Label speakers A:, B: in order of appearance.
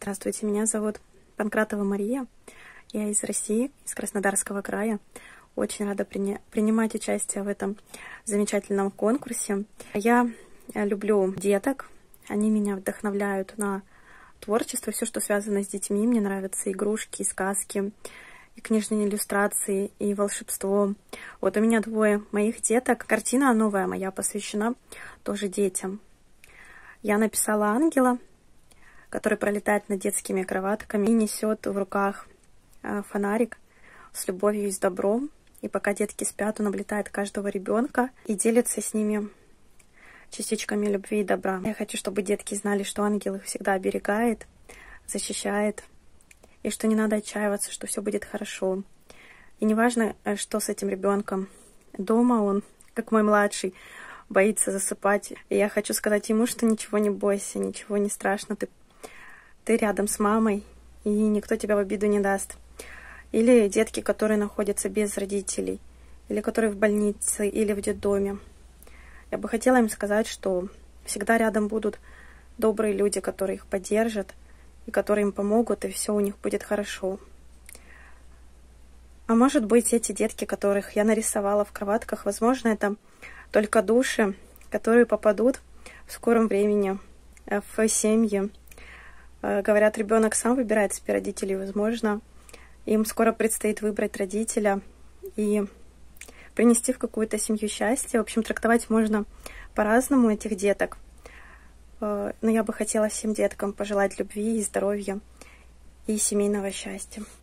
A: Здравствуйте, меня зовут Панкратова Мария. Я из России, из Краснодарского края. Очень рада принимать участие в этом замечательном конкурсе. Я люблю деток. Они меня вдохновляют на творчество, все, что связано с детьми. Мне нравятся игрушки, сказки, и книжные иллюстрации, и волшебство. Вот у меня двое моих деток. Картина новая моя посвящена тоже детям. Я написала ангела, который пролетает над детскими кроватками и несет в руках фонарик с любовью и с добром. И пока детки спят, он облетает каждого ребенка и делится с ними частичками любви и добра. Я хочу, чтобы детки знали, что ангел их всегда оберегает, защищает, и что не надо отчаиваться, что все будет хорошо. И неважно, что с этим ребенком. Дома он, как мой младший, боится засыпать. И я хочу сказать ему, что ничего не бойся, ничего не страшно. Ты рядом с мамой, и никто тебя в обиду не даст. Или детки, которые находятся без родителей, или которые в больнице, или в детдоме. Я бы хотела им сказать, что всегда рядом будут добрые люди, которые их поддержат, и которые им помогут, и все у них будет хорошо. А может быть, эти детки, которых я нарисовала в кроватках, возможно, это только души, которые попадут в скором времени в семьи. Говорят, ребенок сам выбирает себе родителей, возможно, им скоро предстоит выбрать родителя и принести в какую-то семью счастье. В общем, трактовать можно по-разному этих деток. Но я бы хотела всем деткам пожелать любви и здоровья и семейного счастья.